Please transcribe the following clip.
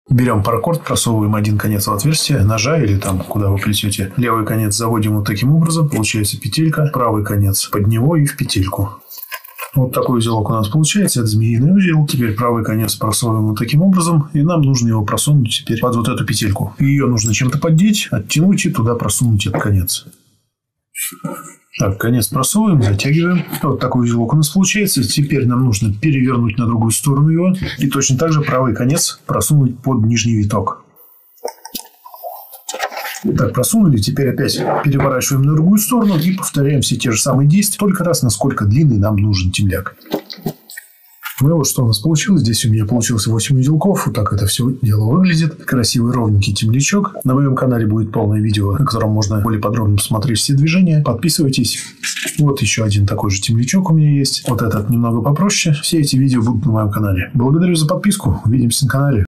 Берем паракорд, просовываем один конец в отверстие ножа или там, куда вы плетете. Левый конец заводим вот таким образом. Получается петелька. Правый конец под него и в петельку. Вот такой узелок у нас получается. Это змеиный узел. Теперь правый конец просовываем вот таким образом. И нам нужно его просунуть теперь под вот эту петельку. Ее нужно чем-то поддеть, оттянуть и туда просунуть этот конец. Так, конец просовываем, затягиваем. Вот такой узелок у нас получается. Теперь нам нужно перевернуть на другую сторону его. И точно так же правый конец просунуть под нижний виток. Так, просунули. Теперь опять переворачиваем на другую сторону и повторяем все те же самые действия. Только раз, насколько длинный нам нужен темляк. Ну вот что у нас получилось. Здесь у меня получилось 8 узелков. Вот так это все дело выглядит. Красивый ровненький темлячок. На моем канале будет полное видео, на котором можно более подробно посмотреть все движения. Подписывайтесь. Вот еще один такой же темлячок у меня есть. Вот этот немного попроще. Все эти видео будут на моем канале. Благодарю за подписку. Увидимся на канале.